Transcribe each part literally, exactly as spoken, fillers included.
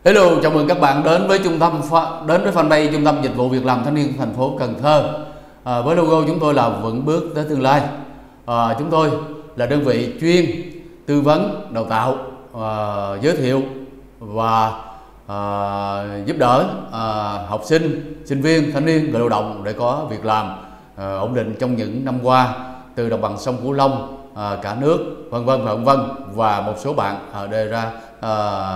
Hello, chào mừng các bạn đến với trung tâm đến với fanpage Trung tâm Dịch vụ Việc làm Thanh niên thành phố Cần Thơ. À, với logo chúng tôi là vững bước tới tương lai. À, chúng tôi là đơn vị chuyên tư vấn, đào tạo, à, giới thiệu và à, giúp đỡ à, học sinh, sinh viên, thanh niên, người lao động để có việc làm à, ổn định trong những năm qua từ đồng bằng sông Cửu Long, à, cả nước, vân vân và vân vân và một số bạn ở đề ra à,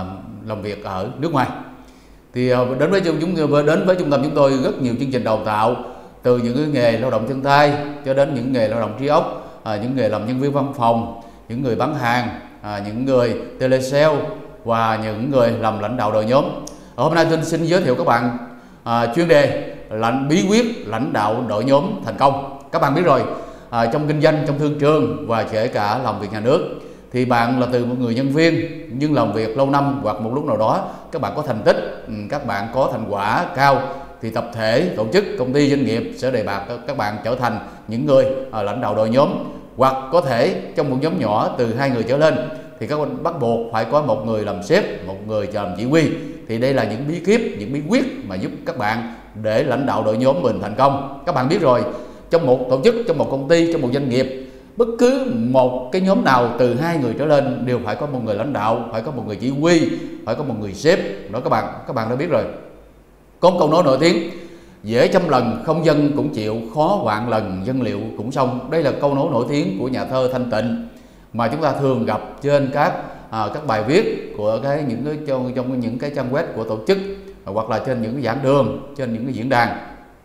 làm việc ở nước ngoài. Thì à, đến với chúng đến với trung tâm chúng tôi rất nhiều chương trình đào tạo, từ những cái nghề lao động chân tay cho đến những nghề lao động trí óc, à, những nghề làm nhân viên văn phòng, những người bán hàng, à, những người telesale và những người làm lãnh đạo đội nhóm. Ở hôm nay tôi xin giới thiệu các bạn à, chuyên đề lãnh bí quyết lãnh đạo đội nhóm thành công. Các bạn biết rồi, à, trong kinh doanh, trong thương trường và kể cả làm việc nhà nước thì bạn là từ một người nhân viên nhưng làm việc lâu năm, hoặc một lúc nào đó các bạn có thành tích, các bạn có thành quả cao thì tập thể, tổ chức, công ty, doanh nghiệp sẽ đề bạt các bạn trở thành những người à, lãnh đạo đội nhóm, hoặc có thể trong một nhóm nhỏ từ hai người trở lên thì các bạn bắt buộc phải có một người làm sếp, một người làm chỉ huy. Thì đây là những bí kíp, những bí quyết mà giúp các bạn để lãnh đạo đội nhóm mình thành công. Các bạn biết rồi, trong một tổ chức, trong một công ty, trong một doanh nghiệp, bất cứ một cái nhóm nào từ hai người trở lên đều phải có một người lãnh đạo, phải có một người chỉ huy, phải có một người sếp. Đó các bạn, các bạn đã biết rồi. Có một câu nói nổi tiếng: dễ trăm lần không dân cũng chịu, khó vạn lần dân liệu cũng xong. Đây là câu nói nổi tiếng của nhà thơ Thanh Tịnh mà chúng ta thường gặp trên các à, các bài viết của cái những cái trong, trong những cái trang web của tổ chức, hoặc là trên những cái giảng đường, trên những cái diễn đàn.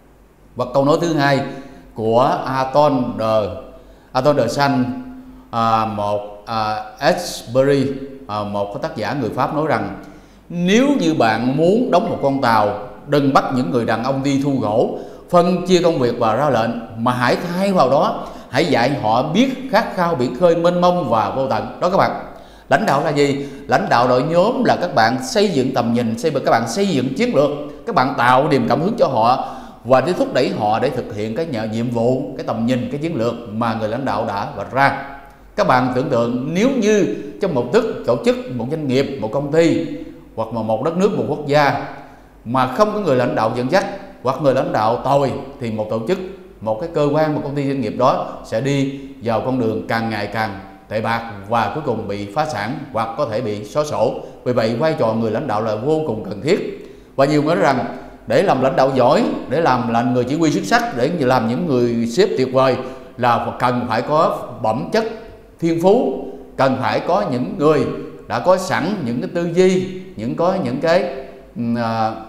Và câu nói thứ hai của Anton de Anton de Saint, à, một à, Exupéry, à, một cái tác giả người Pháp, nói rằng nếu như bạn muốn đóng một con tàu, đừng bắt những người đàn ông đi thu gỗ, phân chia công việc và ra lệnh, mà hãy thay vào đó hãy dạy họ biết khát khao biển khơi mênh mông và vô tận. Đó các bạn, lãnh đạo là gì? Lãnh đạo đội nhóm là các bạn xây dựng tầm nhìn, xây các bạn xây dựng chiến lược, các bạn tạo niềm cảm hứng cho họ và để thúc đẩy họ để thực hiện cái nhiệm vụ, cái tầm nhìn, cái chiến lược mà người lãnh đạo đã vạch ra. Các bạn tưởng tượng nếu như trong một tức tổ chức, một doanh nghiệp, một công ty hoặc mà một đất nước, một quốc gia mà không có người lãnh đạo dẫn dắt, hoặc người lãnh đạo tồi, thì một tổ chức, một cái cơ quan, một công ty, doanh nghiệp đó sẽ đi vào con đường càng ngày càng tệ bạc và cuối cùng bị phá sản hoặc có thể bị xóa sổ. Vì vậy vai trò người lãnh đạo là vô cùng cần thiết. Và nhiều người nói rằng để làm lãnh đạo giỏi, để làm là người chỉ huy xuất sắc, để làm những người sếp tuyệt vời là cần phải có bẩm chất thiên phú, cần phải có những người đã có sẵn những cái tư duy, những có những cái uh,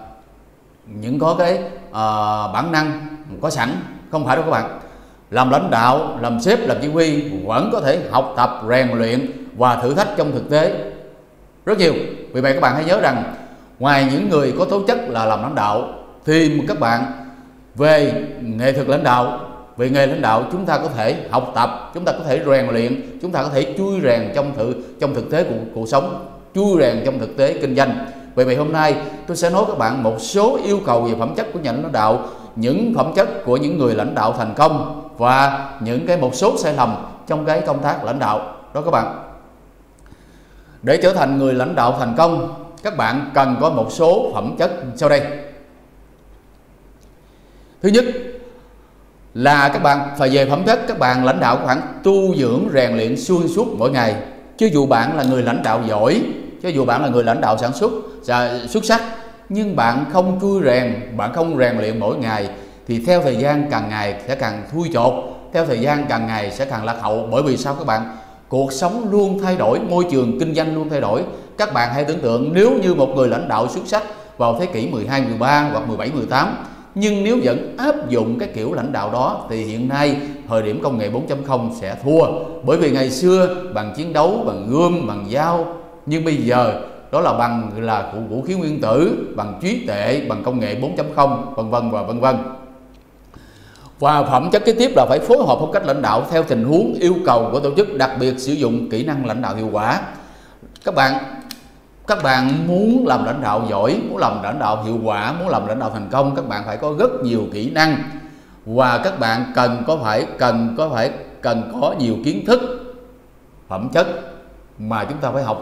những có cái uh, bản năng có sẵn. Không phải đâu các bạn. Làm lãnh đạo, làm sếp, làm chỉ huy vẫn có thể học tập, rèn luyện và thử thách trong thực tế rất nhiều. Vì vậy các bạn hãy nhớ rằng ngoài những người có tố chất là làm lãnh đạo thì các bạn về nghệ thuật lãnh đạo, về nghề lãnh đạo chúng ta có thể học tập, chúng ta có thể rèn luyện, chúng ta có thể chui rèn trong thực trong thực tế của cuộc sống, chui rèn trong thực tế kinh doanh. Vì vậy hôm nay tôi sẽ nói các bạn một số yêu cầu về phẩm chất của nhà lãnh đạo, những phẩm chất của những người lãnh đạo thành công và những cái một số sai lầm trong cái công tác lãnh đạo. Đó các bạn. Để trở thành người lãnh đạo thành công, các bạn cần có một số phẩm chất sau đây. Thứ nhất là các bạn phải về phẩm chất, các bạn lãnh đạo các bạn tu dưỡng rèn luyện xuyên suốt mỗi ngày. Chứ dù bạn là người lãnh đạo giỏi, chứ dù bạn là người lãnh đạo sản xuất xuất sắc, nhưng bạn không chui rèn, bạn không rèn luyện mỗi ngày thì theo thời gian càng ngày sẽ càng thui chột, theo thời gian càng ngày sẽ càng lạc hậu. Bởi vì sao các bạn? Cuộc sống luôn thay đổi, môi trường kinh doanh luôn thay đổi. Các bạn hãy tưởng tượng nếu như một người lãnh đạo xuất sắc vào thế kỷ mười hai, mười ba hoặc mười bảy, mười tám, nhưng nếu vẫn áp dụng cái kiểu lãnh đạo đó thì hiện nay thời điểm công nghệ bốn chấm không sẽ thua. Bởi vì ngày xưa bằng chiến đấu, bằng gươm, bằng dao, nhưng bây giờ đó là bằng là vũ khí nguyên tử, bằng trí tuệ, bằng công nghệ bốn chấm không, vân vân và vân vân. Và phẩm chất kế tiếp là phải phối hợp phong cách lãnh đạo theo tình huống yêu cầu của tổ chức, đặc biệt sử dụng kỹ năng lãnh đạo hiệu quả. Các bạn các bạn muốn làm lãnh đạo giỏi, muốn làm lãnh đạo hiệu quả, muốn làm lãnh đạo thành công, các bạn phải có rất nhiều kỹ năng và các bạn cần có phải cần có phải cần có nhiều kiến thức, phẩm chất mà chúng ta phải học tập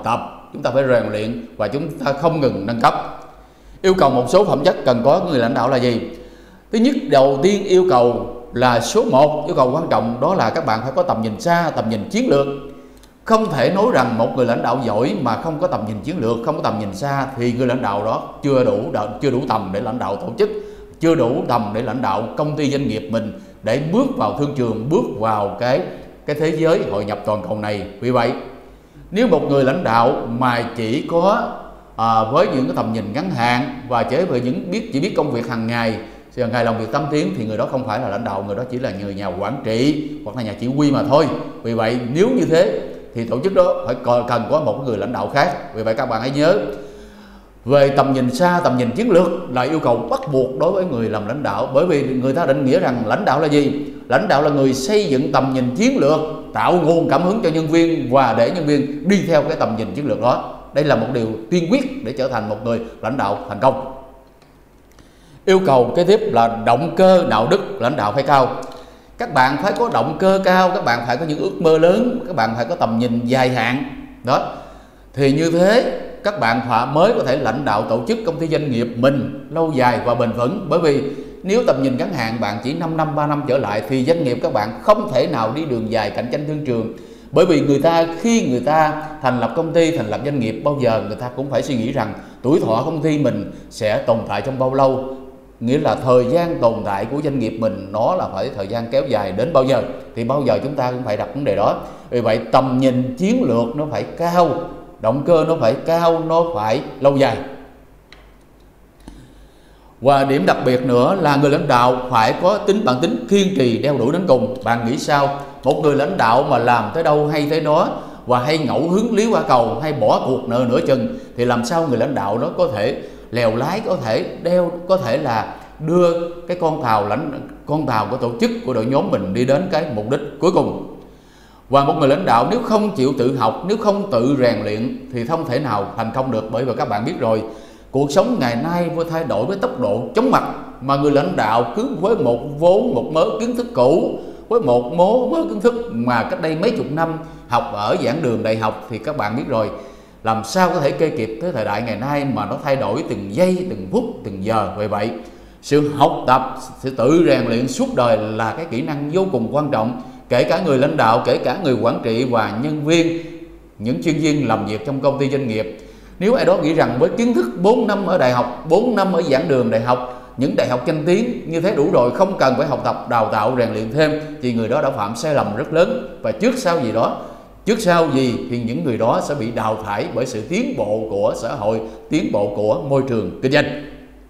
chúng ta phải rèn luyện và chúng ta không ngừng nâng cấp. Yêu cầu một số phẩm chất cần có của người lãnh đạo là gì? Thứ nhất, đầu tiên yêu cầu là số một, yêu cầu quan trọng đó là các bạn phải có tầm nhìn xa, tầm nhìn chiến lược. Không thể nói rằng một người lãnh đạo giỏi mà không có tầm nhìn chiến lược, không có tầm nhìn xa thì người lãnh đạo đó chưa đủ chưa đủ tầm để lãnh đạo tổ chức, chưa đủ tầm để lãnh đạo công ty doanh nghiệp mình, để bước vào thương trường, bước vào cái cái thế giới hội nhập toàn cầu này. Vì vậy, nếu một người lãnh đạo mà chỉ có à, với những cái tầm nhìn ngắn hạn và chế về những biết chỉ biết công việc hàng ngày, hàng ngày làm việc tám tiếng thì người đó không phải là lãnh đạo, người đó chỉ là người nhà quản trị hoặc là nhà chỉ huy mà thôi. Vì vậy, nếu như thế thì tổ chức đó phải cần có một người lãnh đạo khác. Vì vậy các bạn hãy nhớ, về tầm nhìn xa, tầm nhìn chiến lược là yêu cầu bắt buộc đối với người làm lãnh đạo. Bởi vì người ta định nghĩa rằng lãnh đạo là gì? Lãnh đạo là người xây dựng tầm nhìn chiến lược, tạo nguồn cảm hứng cho nhân viên và để nhân viên đi theo cái tầm nhìn chiến lược đó. Đây là một điều tiên quyết để trở thành một người lãnh đạo thành công. Yêu cầu kế tiếp là động cơ đạo đức lãnh đạo phải cao. Các bạn phải có động cơ cao, các bạn phải có những ước mơ lớn, các bạn phải có tầm nhìn dài hạn. Đó. Thì như thế các bạn mới có thể lãnh đạo tổ chức công ty doanh nghiệp mình lâu dài và bền vững. Bởi vì nếu tầm nhìn ngắn hạn bạn chỉ năm năm, ba năm trở lại thì doanh nghiệp các bạn không thể nào đi đường dài cạnh tranh thương trường. Bởi vì người ta khi người ta thành lập công ty, thành lập doanh nghiệp, bao giờ người ta cũng phải suy nghĩ rằng tuổi thọ công ty mình sẽ tồn tại trong bao lâu. Nghĩa là thời gian tồn tại của doanh nghiệp mình nó là phải thời gian kéo dài đến bao giờ, thì bao giờ chúng ta cũng phải đặt vấn đề đó. Vì vậy tầm nhìn chiến lược nó phải cao, động cơ nó phải cao, nó phải lâu dài. Và điểm đặc biệt nữa là người lãnh đạo phải có tính bản tính kiên trì đeo đuổi đến cùng. Bạn nghĩ sao? Một người lãnh đạo mà làm tới đâu hay tới đó và hay ngẫu hứng lý quả cầu, hay bỏ cuộc nửa nửa chừng thì làm sao người lãnh đạo đó có thể lèo lái, có thể đeo, có thể là đưa cái con tàu lãnh con tàu của tổ chức, của đội nhóm mình đi đến cái mục đích cuối cùng. Và một người lãnh đạo nếu không chịu tự học, nếu không tự rèn luyện thì không thể nào thành công được. Bởi vì các bạn biết rồi, cuộc sống ngày nay vừa thay đổi với tốc độ chóng mặt, mà người lãnh đạo cứ với một vốn, một mớ kiến thức cũ, với một mớ mớ kiến thức mà cách đây mấy chục năm học ở giảng đường đại học thì các bạn biết rồi, làm sao có thể kê kịp tới thời đại ngày nay mà nó thay đổi từng giây, từng phút, từng giờ. Vì vậy, sự học tập, sự tự rèn luyện suốt đời là cái kỹ năng vô cùng quan trọng. Kể cả người lãnh đạo, kể cả người quản trị và nhân viên, những chuyên viên làm việc trong công ty doanh nghiệp. Nếu ai đó nghĩ rằng với kiến thức bốn năm ở đại học, bốn năm ở giảng đường đại học, những đại học danh tiếng như thế đủ rồi, không cần phải học tập, đào tạo, rèn luyện thêm, thì người đó đã phạm sai lầm rất lớn. Và trước sau gì đó, trước sau gì thì những người đó sẽ bị đào thải bởi sự tiến bộ của xã hội, tiến bộ của môi trường kinh doanh.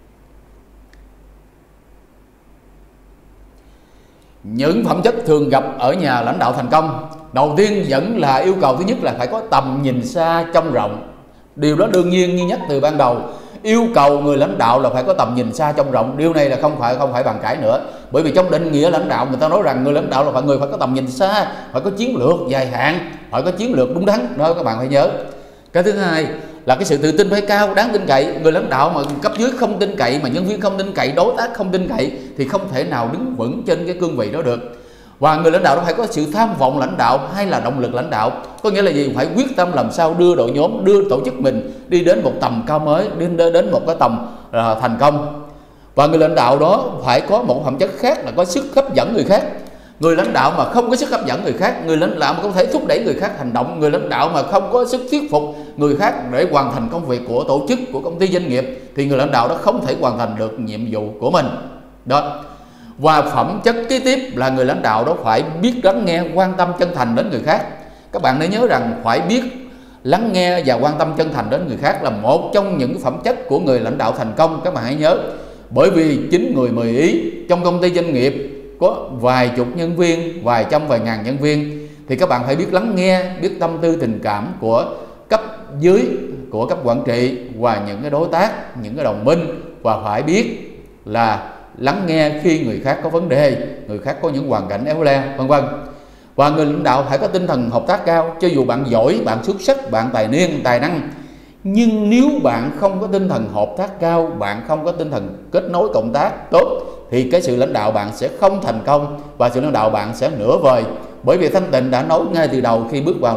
Những phẩm chất thường gặp ở nhà lãnh đạo thành công, đầu tiên vẫn là yêu cầu thứ nhất là phải có tầm nhìn xa trông rộng. Điều đó đương nhiên như nhắc từ ban đầu, yêu cầu người lãnh đạo là phải có tầm nhìn xa trông rộng. Điều này là không phải không phải bàn cãi nữa. Bởi vì trong định nghĩa lãnh đạo người ta nói rằng người lãnh đạo là phải người phải có tầm nhìn xa, phải có chiến lược dài hạn, phải có chiến lược đúng đắn. Đó các bạn phải nhớ. Cái thứ hai là cái sự tự tin phải cao, đáng tin cậy. Người lãnh đạo mà cấp dưới không tin cậy, mà nhân viên không tin cậy, đối tác không tin cậy thì không thể nào đứng vững trên cái cương vị đó được. Và người lãnh đạo đó phải có sự tham vọng lãnh đạo hay là động lực lãnh đạo. Có nghĩa là gì? Phải quyết tâm làm sao đưa đội nhóm, đưa tổ chức mình đi đến một tầm cao mới, đi đến một cái tầm uh, thành công. Và người lãnh đạo đó phải có một phẩm chất khác là có sức hấp dẫn người khác. Người lãnh đạo mà không có sức hấp dẫn người khác, người lãnh đạo mà không thể thúc đẩy người khác hành động, người lãnh đạo mà không có sức thuyết phục người khác để hoàn thành công việc của tổ chức, của công ty doanh nghiệp, thì người lãnh đạo đó không thể hoàn thành được nhiệm vụ của mình. Đó. Và phẩm chất kế tiếp là người lãnh đạo đó phải biết lắng nghe, quan tâm chân thành đến người khác. Các bạn nên nhớ rằng phải biết lắng nghe và quan tâm chân thành đến người khác là một trong những phẩm chất của người lãnh đạo thành công. Các bạn hãy nhớ. Bởi vì chín người mười ý, trong công ty doanh nghiệp có vài chục nhân viên, vài trăm, vài ngàn nhân viên, thì các bạn phải biết lắng nghe, biết tâm tư tình cảm của cấp dưới, của cấp quản trị và những cái đối tác, những cái đồng minh, và phải biết là lắng nghe khi người khác có vấn đề, người khác có những hoàn cảnh éo le, vân vân. Và người lãnh đạo phải có tinh thần hợp tác cao. Cho dù bạn giỏi, bạn xuất sắc, bạn tài niên, tài năng, nhưng nếu bạn không có tinh thần hợp tác cao, bạn không có tinh thần kết nối cộng tác tốt, thì cái sự lãnh đạo bạn sẽ không thành công và sự lãnh đạo bạn sẽ nửa vời. Bởi vì Thanh Tịnh đã nói ngay từ đầu khi bước vào nó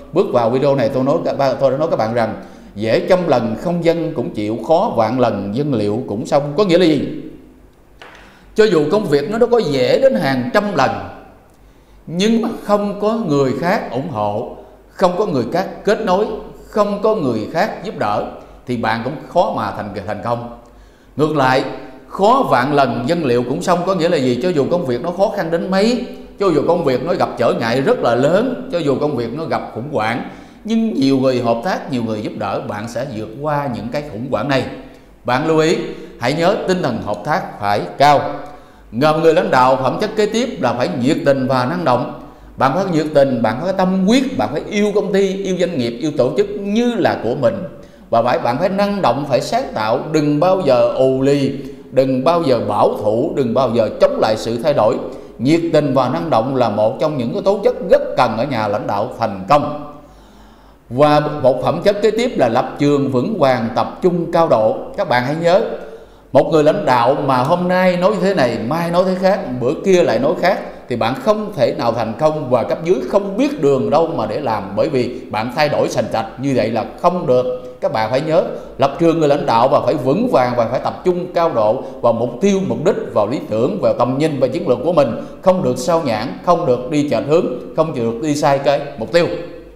bước vào video này tôi nói tôi đã nói các bạn rằng dễ trăm lần không dân cũng chịu, khó vạn lần dân liệu cũng xong. Có nghĩa là gì? Cho dù công việc nó nó có dễ đến hàng trăm lần, nhưng mà không có người khác ủng hộ, không có người khác kết nối, không có người khác giúp đỡ thì bạn cũng khó mà thành thành công. Ngược lại, khó vạn lần dân liệu cũng xong có nghĩa là gì? Cho dù công việc nó khó khăn đến mấy, cho dù công việc nó gặp trở ngại rất là lớn, cho dù công việc nó gặp khủng hoảng, nhưng nhiều người hợp tác, nhiều người giúp đỡ, bạn sẽ vượt qua những cái khủng hoảng này. Bạn lưu ý, hãy nhớ tinh thần hợp tác phải cao. Ngầm người lãnh đạo phẩm chất kế tiếp là phải nhiệt tình và năng động. Bạn phải nhiệt tình, bạn phải tâm huyết, bạn phải yêu công ty, yêu doanh nghiệp, yêu tổ chức như là của mình. Và phải bạn phải năng động, phải sáng tạo, đừng bao giờ ù lì, đừng bao giờ bảo thủ, đừng bao giờ chống lại sự thay đổi. Nhiệt tình và năng động là một trong những cái tố chất rất cần ở nhà lãnh đạo thành công. Và một phẩm chất kế tiếp là lập trường vững vàng, tập trung cao độ. Các bạn hãy nhớ, một người lãnh đạo mà hôm nay nói thế này, mai nói thế khác, bữa kia lại nói khác, thì bạn không thể nào thành công và cấp dưới không biết đường đâu mà để làm, bởi vì bạn thay đổi sành sạch như vậy là không được. Các bạn phải nhớ, lập trường người lãnh đạo và phải vững vàng và phải tập trung cao độ vào mục tiêu, mục đích, vào lý tưởng, vào tầm nhìn và chiến lược của mình, không được sao nhãng, không được đi chệch hướng, không được đi sai cái mục tiêu.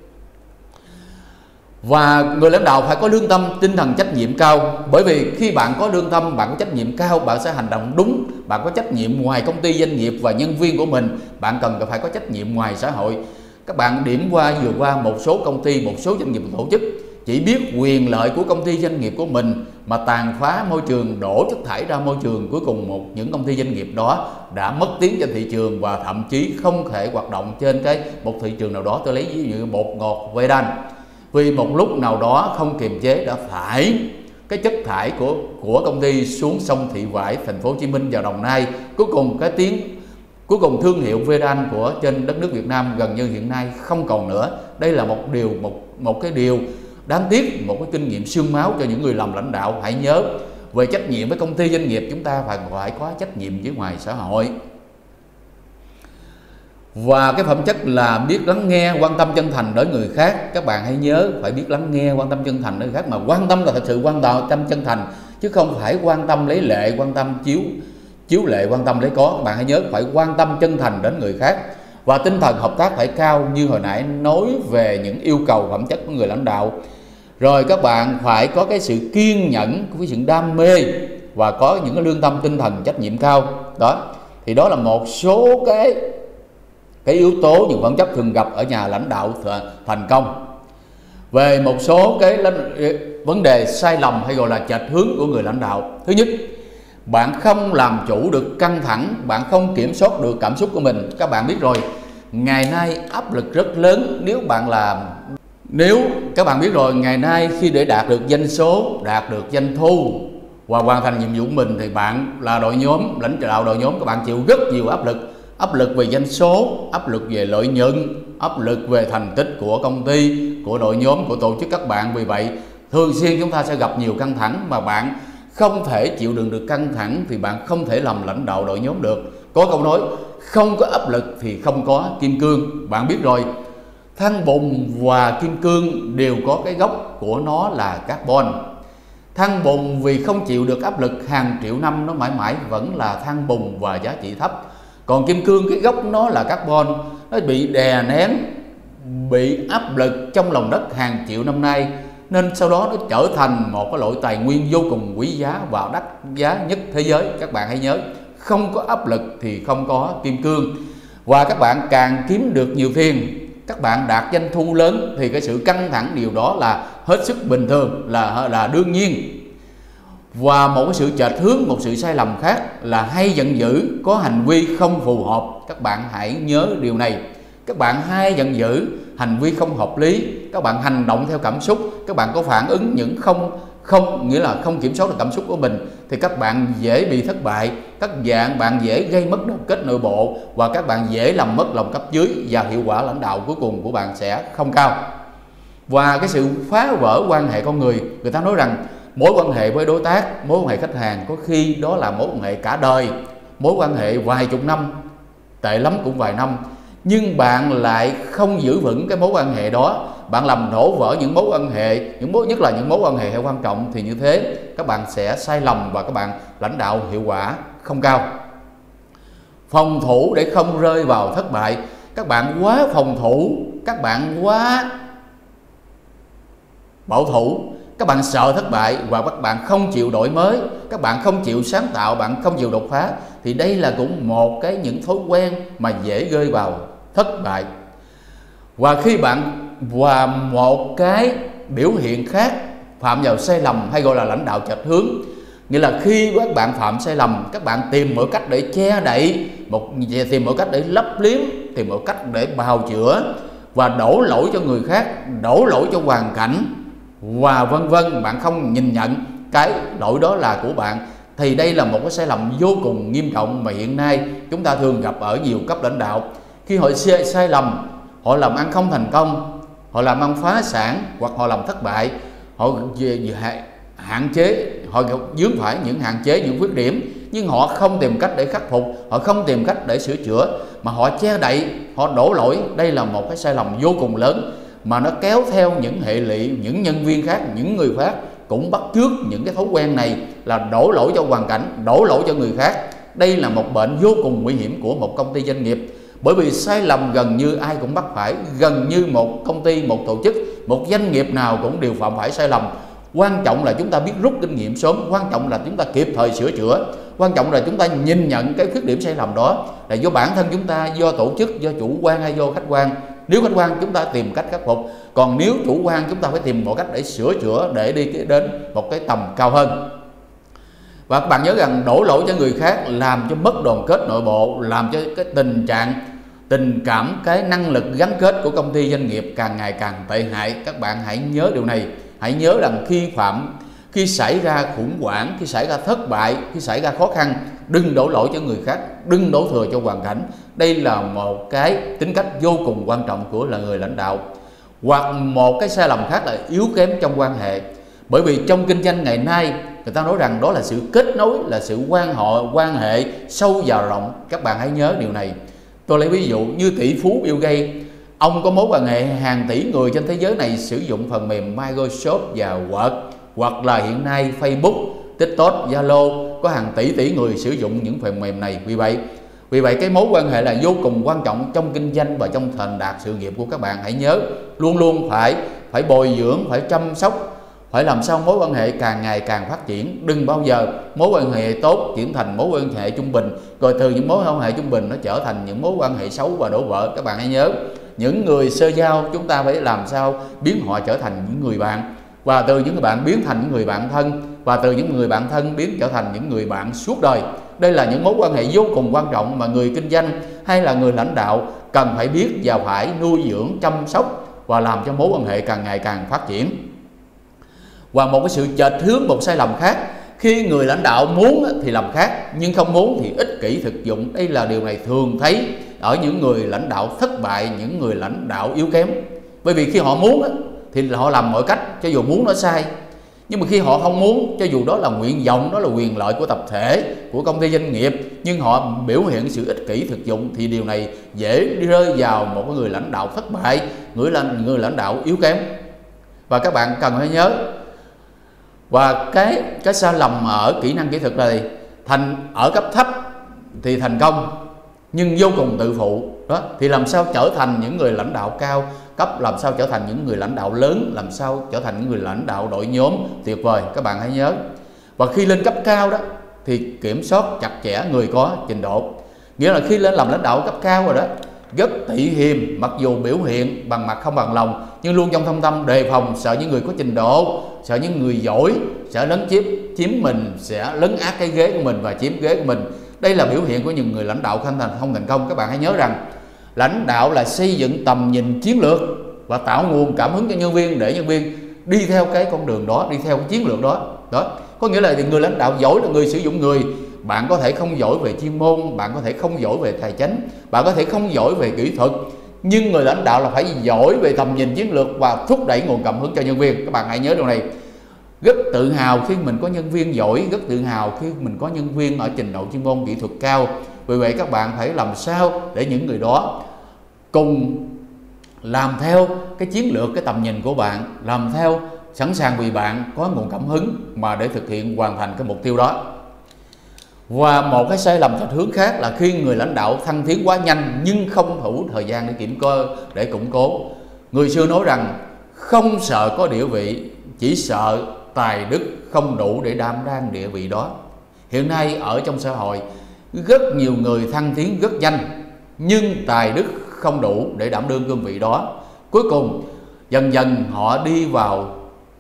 Và người lãnh đạo phải có lương tâm, tinh thần trách nhiệm cao. Bởi vì khi bạn có lương tâm, bạn có trách nhiệm cao, bạn sẽ hành động đúng. Bạn có trách nhiệm ngoài công ty, doanh nghiệp và nhân viên của mình, bạn cần phải có trách nhiệm ngoài xã hội. Các bạn điểm qua vừa qua một số công ty, một số doanh nghiệp tổ chức chỉ biết quyền lợi của công ty doanh nghiệp của mình mà tàn phá môi trường, đổ chất thải ra môi trường. Cuối cùng một những công ty doanh nghiệp đó đã mất tiếng trên thị trường và thậm chí không thể hoạt động trên cái một thị trường nào đó. Tôi lấy ví dụ như bột ngọt Vedan, vì một lúc nào đó không kiềm chế đã thải cái chất thải của của công ty xuống sông Thị Vải, thành phố Hồ Chí Minh và Đồng Nai. Cuối cùng cái tiếng cuối cùng thương hiệu Vedan của trên đất nước Việt Nam gần như hiện nay không còn nữa. Đây là một điều một một cái điều đáng tiếc, một cái kinh nghiệm xương máu cho những người làm lãnh đạo. Hãy nhớ về trách nhiệm với công ty doanh nghiệp, chúng ta phải phải có trách nhiệm với ngoài xã hội. Và cái phẩm chất là biết lắng nghe, quan tâm chân thành đến người khác. Các bạn hãy nhớ phải biết lắng nghe, quan tâm chân thành đến người khác, mà quan tâm là thật sự quan tâm chân thành, chứ không phải quan tâm lấy lệ, quan tâm chiếu chiếu lệ, quan tâm lấy có. Các bạn hãy nhớ phải quan tâm chân thành đến người khác. Và tinh thần hợp tác phải cao, như hồi nãy nói về những yêu cầu phẩm chất của người lãnh đạo. Rồi các bạn phải có cái sự kiên nhẫn, có cái sự đam mê và có những cái lương tâm, tinh thần trách nhiệm cao. Đó thì đó là một số cái cái yếu tố, những phẩm chất thường gặp ở nhà lãnh đạo thành công. Về một số cái vấn đề sai lầm hay gọi là chệch hướng của người lãnh đạo. Thứ nhất, bạn không làm chủ được căng thẳng, bạn không kiểm soát được cảm xúc của mình. Các bạn biết rồi, ngày nay áp lực rất lớn. Nếu bạn làm nếu các bạn biết rồi, ngày nay khi để đạt được doanh số, đạt được doanh thu và hoàn thành nhiệm vụ của mình thì bạn là đội nhóm, lãnh đạo đội nhóm, các bạn chịu rất nhiều áp lực. Áp lực về doanh số, áp lực về lợi nhuận, áp lực về thành tích của công ty, của đội nhóm, của tổ chức các bạn. Vì vậy thường xuyên chúng ta sẽ gặp nhiều căng thẳng, mà bạn không thể chịu đựng được căng thẳng thì bạn không thể làm lãnh đạo đội nhóm được. Có câu nói không có áp lực thì không có kim cương. Bạn biết rồi, than bùn và kim cương đều có cái gốc của nó là carbon. Than bùn vì không chịu được áp lực hàng triệu năm, nó mãi mãi vẫn là than bùn và giá trị thấp. Còn kim cương cái gốc nó là carbon, nó bị đè nén, bị áp lực trong lòng đất hàng triệu năm nay, nên sau đó nó trở thành một cái loại tài nguyên vô cùng quý giá và đắt giá nhất thế giới. Các bạn hãy nhớ, không có áp lực thì không có kim cương. Và các bạn càng kiếm được nhiều tiền, các bạn đạt doanh thu lớn thì cái sự căng thẳng điều đó là hết sức bình thường, là là đương nhiên. Và một cái sự chệch hướng, một sự sai lầm khác là hay giận dữ, có hành vi không phù hợp. Các bạn hãy nhớ điều này. Các bạn hay giận dữ, hành vi không hợp lý, các bạn hành động theo cảm xúc, các bạn có phản ứng những không không nghĩa là không kiểm soát được cảm xúc của mình, thì các bạn dễ bị thất bại, các dạng bạn dễ gây mất đoàn kết nội bộ, và các bạn dễ làm mất lòng cấp dưới, và hiệu quả lãnh đạo cuối cùng của bạn sẽ không cao. Và cái sự phá vỡ quan hệ con người, người ta nói rằng mối quan hệ với đối tác, mối quan hệ khách hàng có khi đó là mối quan hệ cả đời, mối quan hệ vài chục năm, tệ lắm cũng vài năm, nhưng bạn lại không giữ vững cái mối quan hệ đó, bạn làm đổ vỡ những mối quan hệ, những mối nhất là những mối quan hệ quan trọng, thì như thế các bạn sẽ sai lầm và các bạn lãnh đạo hiệu quả không cao. Phòng thủ để không rơi vào thất bại. Các bạn quá phòng thủ, các bạn quá bảo thủ, các bạn sợ thất bại và các bạn không chịu đổi mới, các bạn không chịu sáng tạo, bạn không chịu đột phá, thì đây là cũng một cái những thói quen mà dễ rơi vào thất bại. Và khi bạn và một cái biểu hiện khác phạm vào sai lầm hay gọi là lãnh đạo chệch hướng, nghĩa là khi các bạn phạm sai lầm, các bạn tìm mọi cách để che đậy, một tìm mọi cách để lấp liếm, tìm mọi cách để bào chữa và đổ lỗi cho người khác, đổ lỗi cho hoàn cảnh và vân vân. Bạn không nhìn nhận cái lỗi đó là của bạn, thì đây là một cái sai lầm vô cùng nghiêm trọng mà hiện nay chúng ta thường gặp ở nhiều cấp lãnh đạo. Khi họ sai, sai lầm, họ làm ăn không thành công, họ làm ăn phá sản hoặc họ làm thất bại, họ hạn chế, họ vướng phải những hạn chế, những khuyết điểm, nhưng họ không tìm cách để khắc phục, họ không tìm cách để sửa chữa, mà họ che đậy, họ đổ lỗi. Đây là một cái sai lầm vô cùng lớn mà nó kéo theo những hệ lụy, những nhân viên khác, những người khác cũng bắt chước những cái thói quen này là đổ lỗi cho hoàn cảnh, đổ lỗi cho người khác. Đây là một bệnh vô cùng nguy hiểm của một công ty doanh nghiệp, bởi vì sai lầm gần như ai cũng mắc phải, gần như một công ty, một tổ chức, một doanh nghiệp nào cũng đều phạm phải sai lầm. Quan trọng là chúng ta biết rút kinh nghiệm sớm, quan trọng là chúng ta kịp thời sửa chữa, quan trọng là chúng ta nhìn nhận cái khuyết điểm sai lầm đó là do bản thân chúng ta, do tổ chức, do chủ quan hay do khách quan. Nếu khách quan chúng ta tìm cách khắc phục, còn nếu chủ quan chúng ta phải tìm một cách để sửa chữa, để đi đến một cái tầm cao hơn. Và các bạn nhớ rằng đổ lỗi cho người khác làm cho mất đoàn kết nội bộ, làm cho cái tình trạng tình cảm, cái năng lực gắn kết của công ty doanh nghiệp càng ngày càng tệ hại. Các bạn hãy nhớ điều này, hãy nhớ rằng khi phạm khi xảy ra khủng hoảng, khi xảy ra thất bại, khi xảy ra khó khăn, đừng đổ lỗi cho người khác, đừng đổ thừa cho hoàn cảnh. Đây là một cái tính cách vô cùng quan trọng của là người lãnh đạo. Hoặc một cái sai lầm khác là yếu kém trong quan hệ. Bởi vì trong kinh doanh ngày nay, người ta nói rằng đó là sự kết nối, là sự quan họ quan hệ sâu và rộng. Các bạn hãy nhớ điều này. Tôi lấy ví dụ như tỷ phú Bill Gates, ông có mối quan hệ hàng tỷ người trên thế giới này sử dụng phần mềm Microsoft và Word, hoặc là hiện nay Facebook, TikTok, Zalo có hàng tỷ tỷ người sử dụng những phần mềm này. Vì vậy, vì vậy cái mối quan hệ là vô cùng quan trọng trong kinh doanh và trong thành đạt sự nghiệp của các bạn. Hãy nhớ luôn luôn phải phải bồi dưỡng, phải chăm sóc, phải làm sao mối quan hệ càng ngày càng phát triển. Đừng bao giờ mối quan hệ tốt chuyển thành mối quan hệ trung bình, rồi từ những mối quan hệ trung bình nó trở thành những mối quan hệ xấu và đổ vỡ. Các bạn hãy nhớ, những người sơ giao chúng ta phải làm sao biến họ trở thành những người bạn, và từ những người bạn biến thành những người bạn thân, và từ những người bạn thân biến trở thành những người bạn suốt đời. Đây là những mối quan hệ vô cùng quan trọng mà người kinh doanh hay là người lãnh đạo cần phải biết và phải nuôi dưỡng, chăm sóc và làm cho mối quan hệ càng ngày càng phát triển. Và một cái sự chệch hướng, một sai lầm khác, khi người lãnh đạo muốn thì làm khác, nhưng không muốn thì ích kỷ thực dụng. Đây là điều này thường thấy ở những người lãnh đạo thất bại, những người lãnh đạo yếu kém. Bởi vì khi họ muốn thì họ làm mọi cách, cho dù muốn nó sai. Nhưng mà khi họ không muốn, cho dù đó là nguyện vọng, đó là quyền lợi của tập thể, của công ty doanh nghiệp, nhưng họ biểu hiện sự ích kỷ thực dụng, thì điều này dễ rơi vào một người lãnh đạo thất bại, người là người lãnh đạo yếu kém. Và các bạn cần phải nhớ, và cái cái sai lầm ở kỹ năng kỹ thuật là thành ở cấp thấp thì thành công nhưng vô cùng tự phụ đó, thì làm sao trở thành những người lãnh đạo cao cấp, làm sao trở thành những người lãnh đạo lớn, làm sao trở thành những người lãnh đạo đội nhóm tuyệt vời. Các bạn hãy nhớ. Và khi lên cấp cao đó thì kiểm soát chặt chẽ người có trình độ, nghĩa là khi lên làm lãnh đạo cấp cao rồi đó, rất tị hiềm, mặc dù biểu hiện bằng mặt không bằng lòng, nhưng luôn trong thâm tâm đề phòng, sợ những người có trình độ, sợ những người giỏi sẽ lấn chiếm chiếm mình, sẽ lấn át cái ghế của mình và chiếm ghế của mình. Đây là biểu hiện của những người lãnh đạo không thành không thành công. Các bạn hãy nhớ rằng lãnh đạo là xây dựng tầm nhìn chiến lược và tạo nguồn cảm hứng cho nhân viên để nhân viên đi theo cái con đường đó, đi theo cái chiến lược đó. Đó có nghĩa là người lãnh đạo giỏi là người sử dụng người. Bạn có thể không giỏi về chuyên môn, bạn có thể không giỏi về tài chính, bạn có thể không giỏi về kỹ thuật, nhưng người lãnh đạo là phải giỏi về tầm nhìn chiến lược và thúc đẩy nguồn cảm hứng cho nhân viên. Các bạn hãy nhớ điều này. Rất tự hào khi mình có nhân viên giỏi, rất tự hào khi mình có nhân viên ở trình độ chuyên môn kỹ thuật cao. Vì vậy các bạn phải làm sao để những người đó cùng làm theo cái chiến lược, cái tầm nhìn của bạn, làm theo, sẵn sàng vì bạn có nguồn cảm hứng mà để thực hiện hoàn thành cái mục tiêu đó. Và một cái sai lầm thạch hướng khác là khi người lãnh đạo thăng tiến quá nhanh nhưng không đủ thời gian để kiểm cơ, để củng cố. Người xưa nói rằng không sợ có địa vị, chỉ sợ tài đức không đủ để đảm đang địa vị đó. Hiện nay ở trong xã hội, rất nhiều người thăng tiến rất nhanh nhưng tài đức không đủ để đảm đương cương vị đó. Cuối cùng dần dần họ đi vào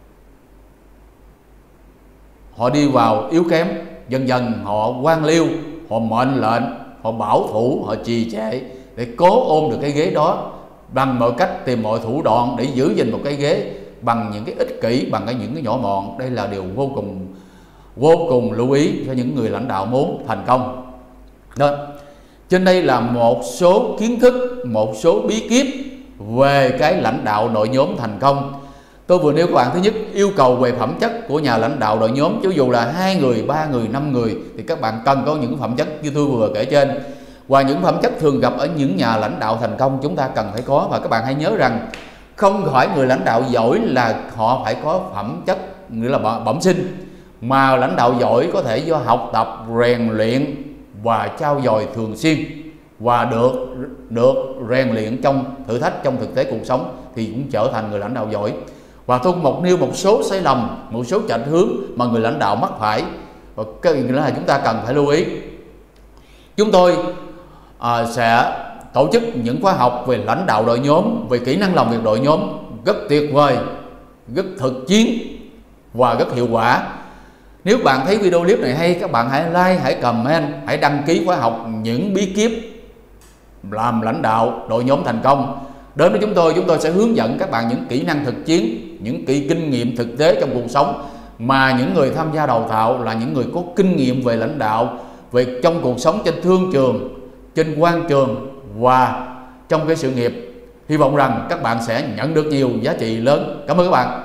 họ đi vào yếu kém, dần dần họ quan liêu, họ mệnh lệnh, họ bảo thủ, họ trì trệ để cố ôm được cái ghế đó bằng mọi cách, tìm mọi thủ đoạn để giữ gìn một cái ghế bằng những cái ích kỷ, bằng cái những cái nhỏ mọn. Đây là điều vô cùng vô cùng lưu ý cho những người lãnh đạo muốn thành công. Đó. Trên đây là một số kiến thức, một số bí kíp về cái lãnh đạo đội nhóm thành công. Tôi vừa nêu các bạn, thứ nhất, yêu cầu về phẩm chất của nhà lãnh đạo đội nhóm. Cho dù là hai người, ba người, năm người thì các bạn cần có những phẩm chất như tôi vừa kể trên. Và những phẩm chất thường gặp ở những nhà lãnh đạo thành công chúng ta cần phải có. Và các bạn hãy nhớ rằng không phải người lãnh đạo giỏi là họ phải có phẩm chất nghĩa là bẩm sinh, mà lãnh đạo giỏi có thể do học tập, rèn luyện và trau dồi thường xuyên, và được được rèn luyện trong thử thách, trong thực tế cuộc sống thì cũng trở thành người lãnh đạo giỏi. Và tôi một nêu một số sai lầm, một số chệch hướng mà người lãnh đạo mắc phải, và cái nữa là chúng ta cần phải lưu ý. Chúng tôi à, sẽ tổ chức những khóa học về lãnh đạo đội nhóm, về kỹ năng làm việc đội nhóm rất tuyệt vời, rất thực chiến và rất hiệu quả. Nếu bạn thấy video clip này hay, các bạn hãy like, hãy comment, hãy đăng ký khóa học những bí kíp làm lãnh đạo đội nhóm thành công. Đến với chúng tôi, chúng tôi sẽ hướng dẫn các bạn những kỹ năng thực chiến, những kỹ kinh nghiệm thực tế trong cuộc sống mà những người tham gia đào tạo là những người có kinh nghiệm về lãnh đạo, về trong cuộc sống, trên thương trường, trên quan trường và trong cái sự nghiệp. Hy vọng rằng các bạn sẽ nhận được nhiều giá trị lớn. Cảm ơn các bạn.